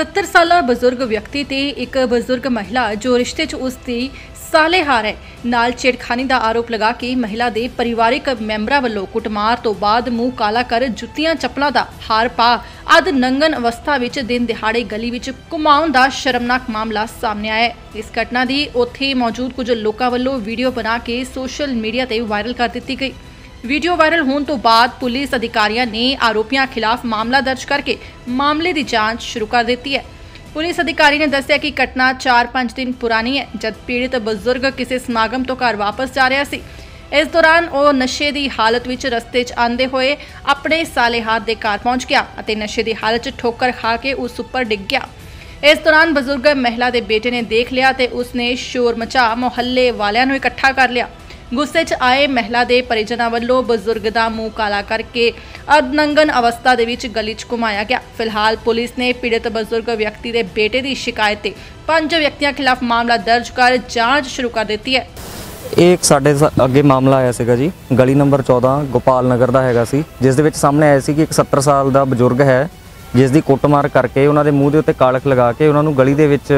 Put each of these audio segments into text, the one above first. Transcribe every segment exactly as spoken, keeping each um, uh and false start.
सत्तर साला बजुर्ग व्यक्ति ते एक बजुर्ग महिला जो रिश्ते च उसकी सालेहार है नाल छेड़खानी का आरोप लगा के महिला के परिवारिक मैंबरां वल्लों कुटमार तो बाद मूँह काला कर जुत्तियां चप्पलां दा हार पा अध नंगन अवस्था विच दिन दिहाड़े गली विच घुमाउण दा शर्मनाक मामला सामने आया है। इस घटना की उत्थे मौजूद कुछ लोगों वल्लों वीडियो बना के सोशल मीडिया ते वायरल कर दी गई। वीडियो वायरल होने तो बाद पुलिस अधिकारियों ने आरोपियों खिलाफ मामला दर्ज करके मामले की जांच शुरू कर दी है। पुलिस अधिकारी ने दस्सिया कि घटना चार पांच दिन पुरानी है, जब पीड़ित बजुर्ग किसी समागम तो घर वापस जा रहा सी। इस दौरान वह नशे की हालत विच रस्ते च आंदे हुए अपने सालेहार के घर पहुंच गया और नशे की हालत च ठोकर खा के उस उपर डिग गया। इस दौरान बजुर्ग महिला के बेटे ने देख लिया तो उसने शोर मचा मुहल्ले वालियां नूं इकट्ठा कर लिया। गुस्से च आए महिला के परिजनों वालों बजुर्ग का मूँह काला करके अर्धनंगन अवस्था दे विच गली च घुमाया गया। फिलहाल पुलिस ने पीड़ित बजुर्ग व्यक्ति के बेटे की शिकायत ते पांच व्यक्तियों खिलाफ मामला दर्ज कर जांच शुरू कर दी है। एक साढ़े अगे मामला आया सीगा जी, गली नंबर चौदह गोपाल नगर का हैगा सी, जिस दे विच सामने आया सी कि एक सत्तर साल का बजुर्ग है जिसकी कुटमार करके उन्होंने मूँह के उत्ते कालख लगा के उन्होंने गली दे विच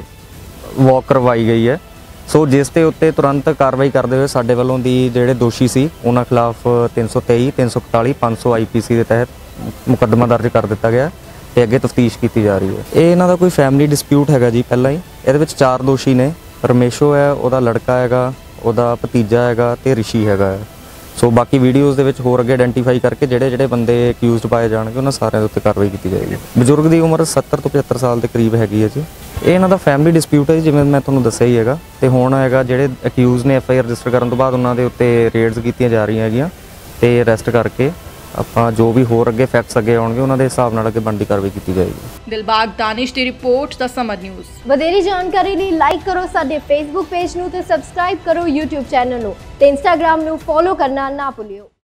वॉक करवाई गई है। सो जिस के उत्ते तुरंत कार्रवाई करते हुए साडे वालों दी जिहड़े दोषी सी उन्हां खिलाफ तीन सौ तेई तीन सौ इकताली पाँच सौ आई पी सी के तहत मुकदमा दर्ज कर दिता गया ते अगे तफ्तीश की जा रही है। ये इन्हां दा कोई फैमिली डिस्प्यूट हैगा जी। पहला ही इहदे विच चार दोषी ने, रमेशो है, उहदा लड़का हैगा, उहदा भतीजा हैगा ते ऋषि हैगा। सो बाकी वीडियोज़ दे विच होर अगे आइडेंटिफाई करके जिहड़े जिहड़े बंदे अक्यूज़ड पाए जाणगे उन्हां सारिਆਂ ਦੇ ਉੱਤੇ कार्रवाई की जाएगी। बजुर्ग की उम्र सत्तर तो पचहत्तर साल के करीब हैगी है जी। ਇਹ ਇਹਨਾਂ ਦਾ ਫੈਮਿਲੀ ਡਿਸਪਿਊਟ ਹੈ ਜਿਵੇਂ ਮੈਂ ਤੁਹਾਨੂੰ ਦੱਸਿਆ ਹੀ ਹੈਗਾ ਤੇ ਹੁਣ ਹੈਗਾ ਜਿਹੜੇ ਅਕਿਊਜ਼ ਨੇ ਐਫ ਆਈ ਆਰ ਰਜਿਸਟਰ ਕਰਨ ਤੋਂ ਬਾਅਦ ਉਹਨਾਂ ਦੇ ਉੱਤੇ ਰੇਡਸ ਕੀਤੀਆਂ ਜਾ ਰਹੀਆਂ ਹੈਗੀਆਂ ਤੇ ਅਰੈਸਟ ਕਰਕੇ ਆਪਾਂ ਜੋ ਵੀ ਹੋਰ ਅੱਗੇ ਫੈਕਟਸ ਅੱਗੇ ਆਉਣਗੇ ਉਹਨਾਂ ਦੇ ਹਿਸਾਬ ਨਾਲ ਅੱਗੇ ਬਣਦੀ ਕਾਰਵਾਈ ਕੀਤੀ ਜਾਏਗੀ। ਦਿਲਬਾਗ ਦਾਨਿਸ਼ ਦੀ ਰਿਪੋਰਟ ਦਾ ਸਮਰ ਨਿਊਜ਼। ਵਧੇਰੀ ਜਾਣਕਾਰੀ ਲਈ ਲਾਈਕ ਕਰੋ ਸਾਡੇ ਫੇਸਬੁੱਕ ਪੇਜ ਨੂੰ ਤੇ ਸਬਸਕ੍ਰਾਈਬ ਕਰੋ YouTube ਚੈਨਲ ਨੂੰ ਤੇ Instagram ਨੂੰ ਫੋਲੋ ਕਰਨਾ ਨਾ ਭੁੱਲਿਓ।